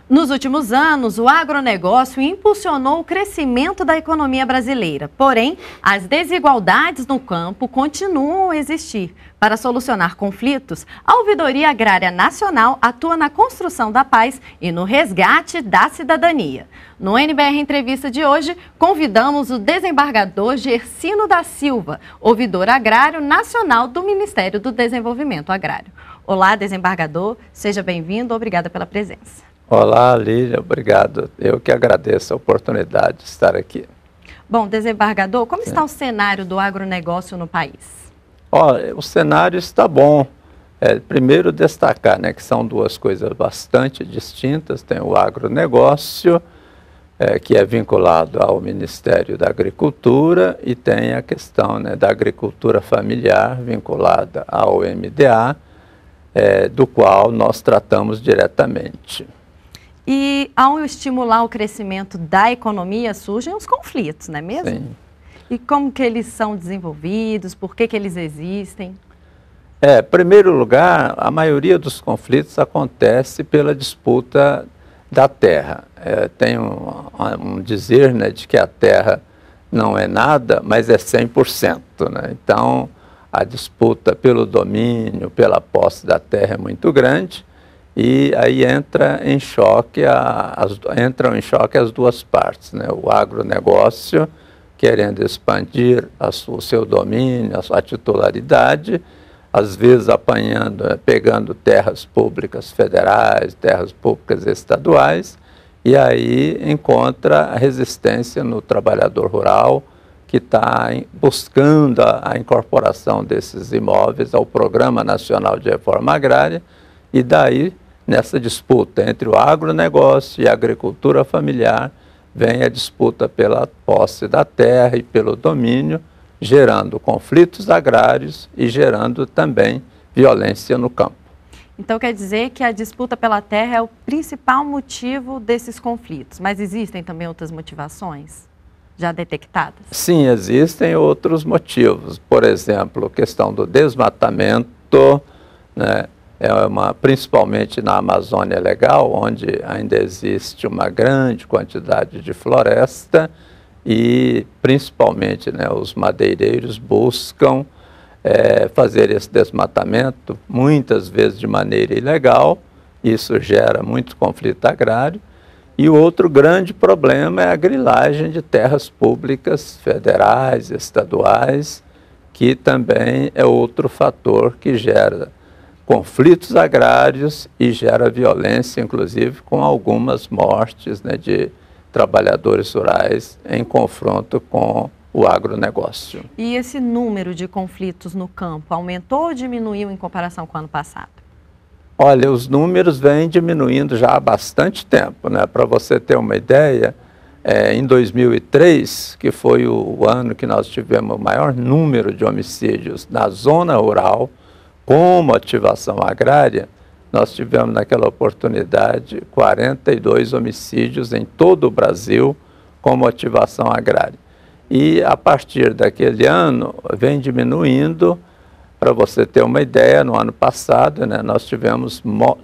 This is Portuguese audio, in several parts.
Nos últimos anos, o agronegócio impulsionou o crescimento da economia brasileira. Porém, as desigualdades no campo continuam a existir. Para solucionar conflitos, a Ouvidoria Agrária Nacional atua na construção da paz e no resgate da cidadania. No NBR Entrevista de hoje, convidamos o desembargador Gersino da Silva, ouvidor agrário nacional do Ministério do Desenvolvimento Agrário. Olá, desembargador, seja bem-vindo, obrigada pela presença. Olá, Lília, obrigado. Eu que agradeço a oportunidade de estar aqui. Bom, desembargador, como está o cenário do agronegócio no país? O cenário está bom. Primeiro destacar, que são duas coisas bastante distintas. Tem o agronegócio, que é vinculado ao Ministério da Agricultura, e tem a questão da agricultura familiar, vinculada ao MDA, do qual nós tratamos diretamente. E ao estimular o crescimento da economia, surgem os conflitos, não é mesmo? Sim. E como que eles são desenvolvidos, por que eles existem? Em primeiro lugar, a maioria dos conflitos acontece pela disputa da terra. Tem um dizer de que a terra não é nada, mas é 100%. Então, a disputa pelo domínio, pela posse da terra é muito grande. E aí entram em choque as duas partes, o agronegócio querendo expandir o seu domínio, a sua titularidade, às vezes pegando terras públicas federais, terras públicas estaduais, e aí encontra a resistência no trabalhador rural, que está buscando a incorporação desses imóveis ao Programa Nacional de Reforma Agrária, e daí, nessa disputa entre o agronegócio e a agricultura familiar, vem a disputa pela posse da terra e pelo domínio, gerando conflitos agrários e gerando também violência no campo. Então quer dizer que a disputa pela terra é o principal motivo desses conflitos, mas existem também outras motivações já detectadas? Sim, existem outros motivos. Por exemplo, a questão do desmatamento, principalmente na Amazônia Legal, onde ainda existe uma grande quantidade de floresta e principalmente os madeireiros buscam fazer esse desmatamento, muitas vezes de maneira ilegal. Isso gera muito conflito agrário. E o outro grande problema é a grilagem de terras públicas federais, estaduais, que também é outro fator que gera conflitos agrários e gera violência, inclusive com algumas mortes de trabalhadores rurais em confronto com o agronegócio. E esse número de conflitos no campo aumentou ou diminuiu em comparação com o ano passado? Olha, os números vêm diminuindo já há bastante tempo. Para você ter uma ideia, em 2003, que foi o ano que nós tivemos o maior número de homicídios na zona rural, com motivação agrária, nós tivemos naquela oportunidade 42 homicídios em todo o Brasil com motivação agrária. E a partir daquele ano vem diminuindo. Para você ter uma ideia, no ano passado nós tivemos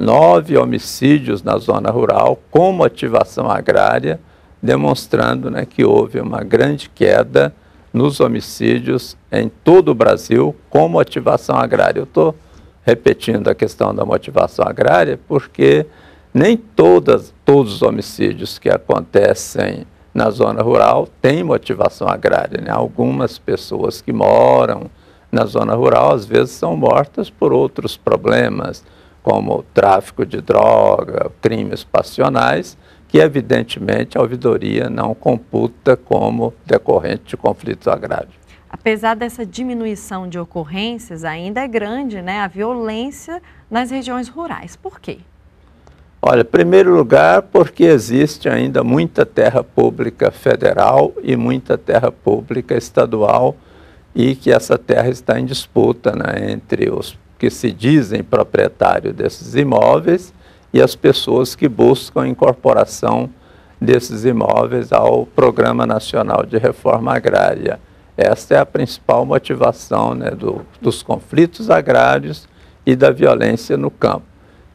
9 homicídios na zona rural com motivação agrária, demonstrando que houve uma grande queda nos homicídios em todo o Brasil com motivação agrária. Eu estou repetindo a questão da motivação agrária porque nem todos os homicídios que acontecem na zona rural têm motivação agrária. Algumas pessoas que moram na zona rural às vezes são mortas por outros problemas, como tráfico de droga, crimes passionais, que evidentemente a ouvidoria não computa como decorrente de conflitos agrários. Apesar dessa diminuição de ocorrências, ainda é grande a violência nas regiões rurais. Por quê? Olha, em primeiro lugar, porque existe ainda muita terra pública federal e muita terra pública estadual, e que essa terra está em disputa entre os que se dizem proprietários desses imóveis e as pessoas que buscam a incorporação desses imóveis ao Programa Nacional de Reforma Agrária. Esta é a principal motivação dos conflitos agrários e da violência no campo.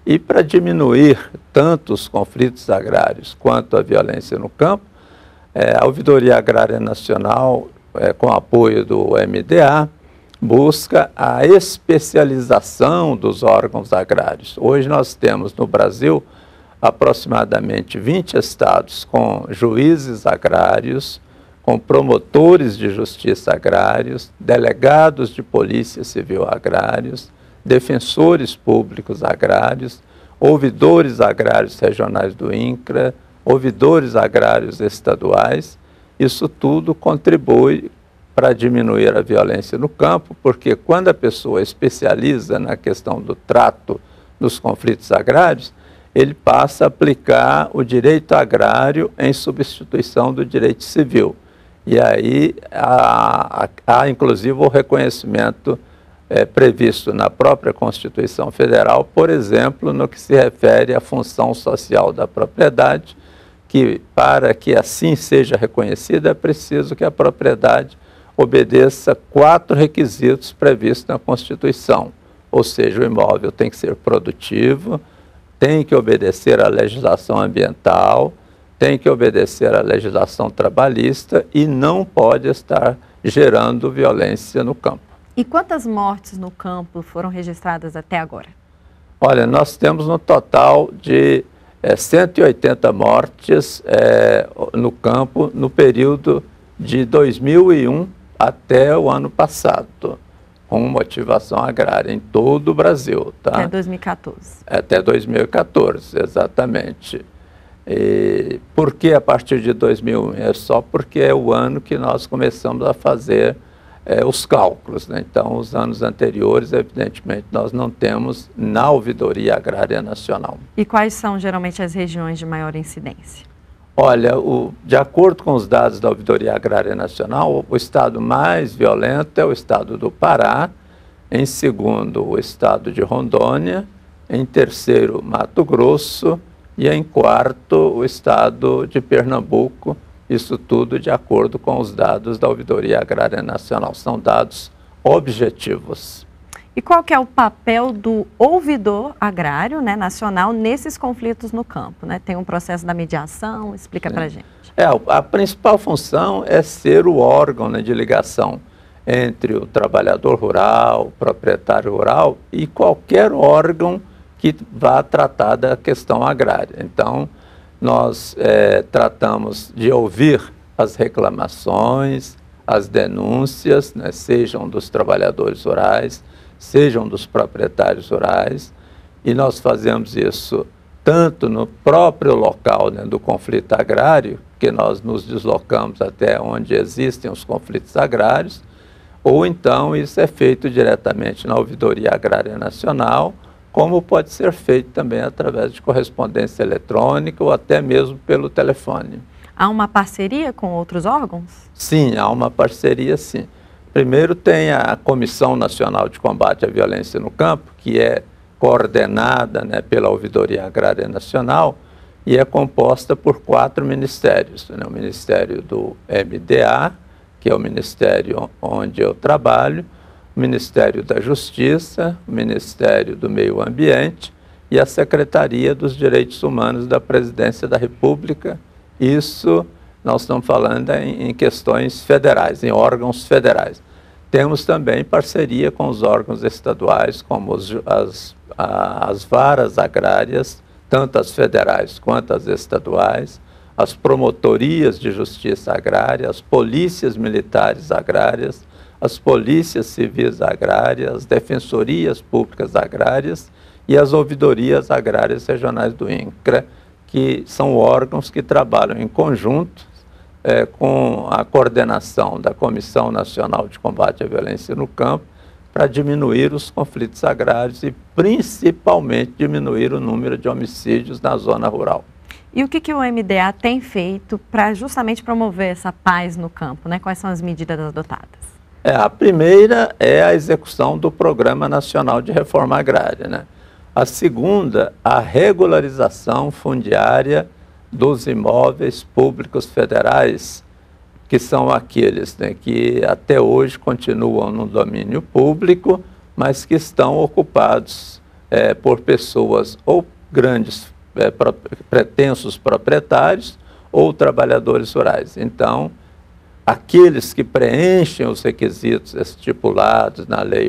E para diminuir tanto os conflitos agrários quanto a violência no campo, a Ouvidoria Agrária Nacional, com apoio do MDA, busca a especialização dos órgãos agrários. Hoje nós temos no Brasil aproximadamente 20 estados com juízes agrários, com promotores de justiça agrários, delegados de polícia civil agrários, defensores públicos agrários, ouvidores agrários regionais do INCRA, ouvidores agrários estaduais. Isso tudo contribui para diminuir a violência no campo, porque quando a pessoa especializa na questão do trato dos conflitos agrários, ele passa a aplicar o direito agrário em substituição do direito civil. E aí há inclusive o reconhecimento previsto na própria Constituição Federal, por exemplo, no que se refere à função social da propriedade, que para que assim seja reconhecida é preciso que a propriedade obedeça 4 requisitos previstos na Constituição, ou seja, o imóvel tem que ser produtivo, tem que obedecer à legislação ambiental, tem que obedecer à legislação trabalhista e não pode estar gerando violência no campo. E quantas mortes no campo foram registradas até agora? Olha, nós temos um total de 180 mortes no campo no período de 2001 até o ano passado, com motivação agrária em todo o Brasil. Tá? Até 2014. Até 2014, exatamente. E por que a partir de 2001? É só porque é o ano que nós começamos a fazer os cálculos, né? Então, os anos anteriores, evidentemente, nós não temos na Ouvidoria Agrária Nacional. E quais são geralmente as regiões de maior incidência? Olha, de acordo com os dados da Ouvidoria Agrária Nacional, o estado mais violento é o estado do Pará, em segundo, o estado de Rondônia, em terceiro, Mato Grosso e em quarto, o estado de Pernambuco. Isso tudo de acordo com os dados da Ouvidoria Agrária Nacional. São dados objetivos. E qual que é o papel do ouvidor agrário, né, nacional nesses conflitos no campo? Né? Tem um processo da mediação? Explica para a gente. A principal função é ser o órgão, né, de ligação entre o trabalhador rural, o proprietário rural e qualquer órgão que vá tratar da questão agrária. Então, nós tratamos de ouvir as reclamações, as denúncias, né, sejam dos trabalhadores rurais, sejam dos proprietários rurais, e nós fazemos isso tanto no próprio local, né, do conflito agrário, que nós nos deslocamos até onde existem os conflitos agrários, ou então isso é feito diretamente na Ouvidoria Agrária Nacional, como pode ser feito também através de correspondência eletrônica ou até mesmo pelo telefone. Há uma parceria com outros órgãos? Sim, há uma parceria, sim. Primeiro tem a Comissão Nacional de Combate à Violência no Campo, que é coordenada, né, pela Ouvidoria Agrária Nacional e é composta por 4 ministérios, né? O Ministério do MDA, que é o ministério onde eu trabalho, o Ministério da Justiça, o Ministério do Meio Ambiente e a Secretaria dos Direitos Humanos da Presidência da República. Isso nós estamos falando em questões federais, em órgãos federais. Temos também parceria com os órgãos estaduais, como as varas agrárias, tanto as federais quanto as estaduais, as promotorias de justiça agrária, as polícias militares agrárias, as polícias civis agrárias, as defensorias públicas agrárias e as ouvidorias agrárias regionais do INCRA, que são órgãos que trabalham em conjunto com a coordenação da Comissão Nacional de Combate à Violência no Campo para diminuir os conflitos agrários e principalmente diminuir o número de homicídios na zona rural. E o que o MDA tem feito para justamente promover essa paz no campo, né? Quais são as medidas adotadas? A primeira é a execução do Programa Nacional de Reforma Agrária, né? A segunda, a regularização fundiária dos imóveis públicos federais, que são aqueles, né, que até hoje continuam no domínio público, mas que estão ocupados por pessoas ou grandes pretensos proprietários ou trabalhadores rurais. Então, aqueles que preenchem os requisitos estipulados na Lei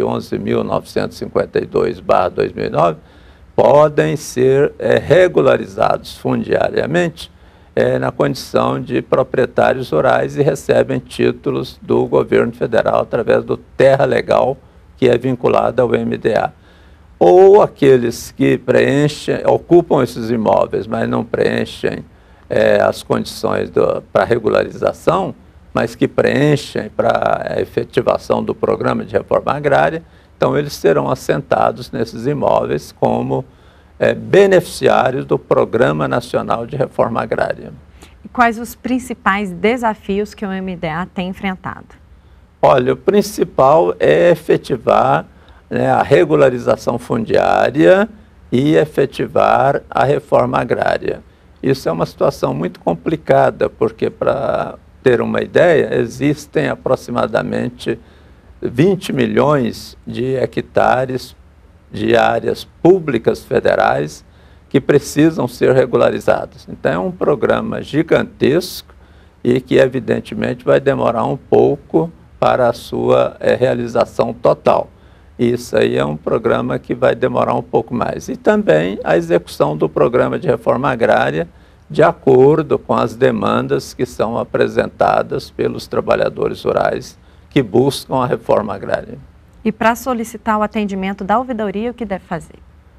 11.952/2009 podem ser regularizados fundiariamente na condição de proprietários rurais e recebem títulos do governo federal através do Terra Legal, que é vinculado ao MDA. Ou aqueles que ocupam esses imóveis, mas não preenchem as condições para regularização, mas que preenchem para a efetivação do programa de reforma agrária, então eles serão assentados nesses imóveis como beneficiários do Programa Nacional de Reforma Agrária. E quais os principais desafios que o MDA tem enfrentado? Olha, o principal é efetivar a regularização fundiária e efetivar a reforma agrária. Isso é uma situação muito complicada, porque, para ter uma ideia, existem aproximadamente 20 milhões de hectares de áreas públicas federais que precisam ser regularizadas. Então, é um programa gigantesco e que, evidentemente, vai demorar um pouco para a sua realização total. Isso aí é um programa que vai demorar um pouco mais. E também a execução do programa de reforma agrária de acordo com as demandas que são apresentadas pelos trabalhadores rurais que buscam a reforma agrária. E para solicitar o atendimento da ouvidoria, o que deve fazer?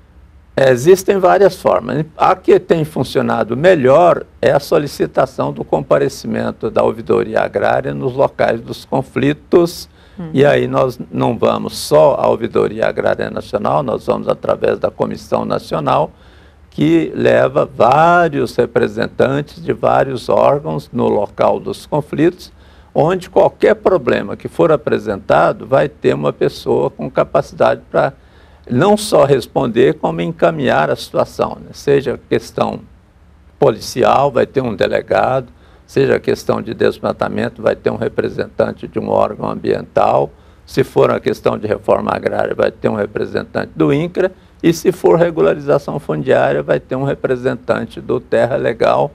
Existem várias formas. A que tem funcionado melhor é a solicitação do comparecimento da ouvidoria agrária nos locais dos conflitos. E aí nós não vamos só à Ouvidoria Agrária Nacional, nós vamos através da Comissão Nacional, que leva vários representantes de vários órgãos no local dos conflitos, onde qualquer problema que for apresentado vai ter uma pessoa com capacidade para não só responder, como encaminhar a situação, né? Seja questão policial, vai ter um delegado, seja questão de desmatamento, vai ter um representante de um órgão ambiental, se for uma questão de reforma agrária, vai ter um representante do INCRA, e se for regularização fundiária, vai ter um representante do Terra Legal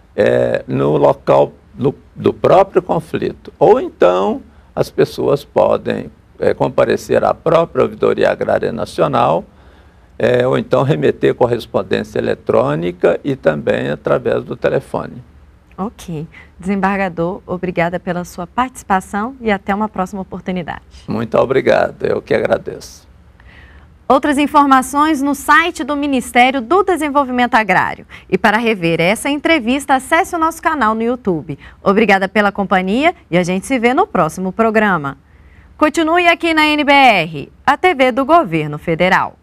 no local do próprio conflito. Ou então, as pessoas podem comparecer à própria Ouvidoria Agrária Nacional, ou então remeter correspondência eletrônica e também através do telefone. Ok. Desembargador, obrigada pela sua participação e até uma próxima oportunidade. Muito obrigado, eu que agradeço. Outras informações no site do Ministério do Desenvolvimento Agrário. E para rever essa entrevista, acesse o nosso canal no YouTube. Obrigada pela companhia e a gente se vê no próximo programa. Continue aqui na NBR, a TV do Governo Federal.